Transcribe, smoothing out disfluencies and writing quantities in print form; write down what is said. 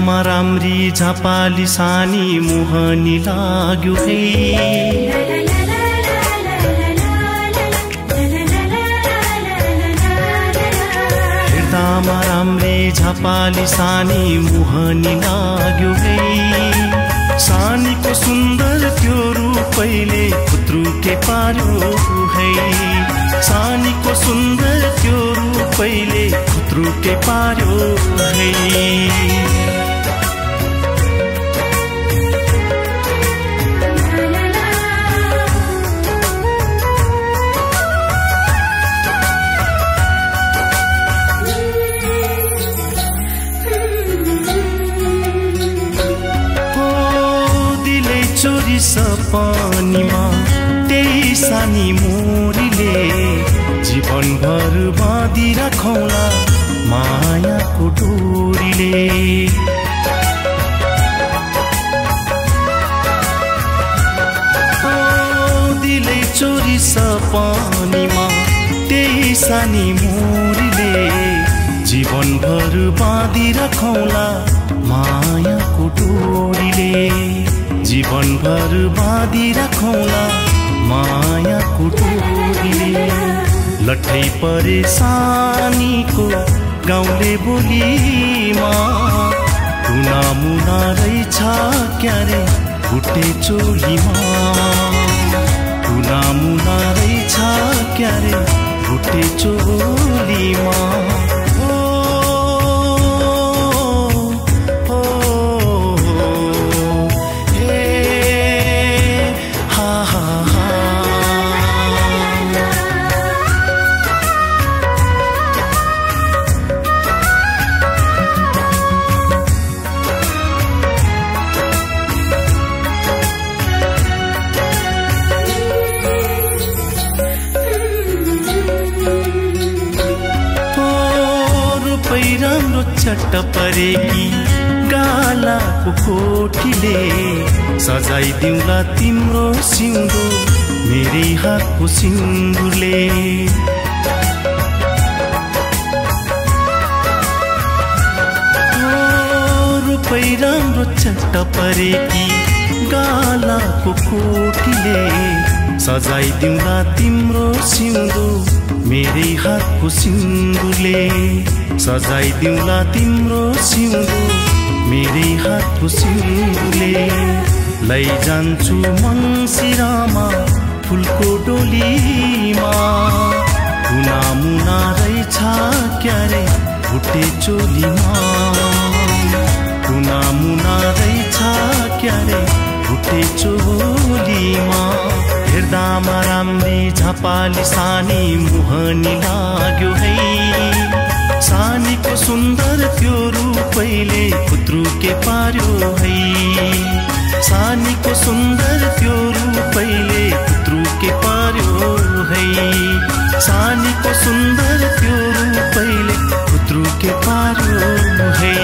हेर्दामा राम्री झापाली सानी मोहनी लाग्यो है। हेर्दामा राम्री झापाली सानी मोहनी लाग्यो है। सानीको सुन्दर त्यो रूपैले खुत्रुके पार्यो है। सानीको सुन्दर त्यो रूपैले खुत्रुके पार्यो है। चोरी सपनीमा त्यही सानी मोरीले जीवनभर बाँधी राखौला मायाको डोरीले। दिलै चोरी सपनीमा त्यही सानी मोरीले जीवनभर बाँधी राखौला मायाको डोरीले। जीवनभर बाँधी राखौला मायाको डोरीले। लट्ठै परेशानीको गाउँले बोलीमा टुना मुना रहेछ क्यारे भुटे चोलीमा। टुना मुना रहेछ क्यारे भुटे चोलीमा। राम्रो चट्ट परेकी गालाको कोठीले सजाइदिउँला तिम्रो सिउँदो मेरै हातको सिन्दुरले। रूपै राम्रो चट्ट परेकी गालाको कोठीले सजाइदिउँला तिम्रो सिउँदो मेरै हातको सिन्दुरले। सजाइदिउँला तिम्रो सिउँदो मेरै हातको सिन्दुरले। लैजान्छु मङ्सिरमा फुलको डोलीमा। टुना मुना रहेछ क्यारे भुटे चोलीमा। टुना मुना रहेछ क्यारे भुटे चोलीमा। हेर्दामा राम्री झापाली सानी मोहनी लाग्यो है। सानीको सुन्दर त्यो रूपैले खुत्रुके पार्यो है। सानीको सुन्दर त्यो रूपैले खुत्रुके पार्यो है। सानीको सुन्दर त्यो रूपैले खुत्रुके पार्यो है।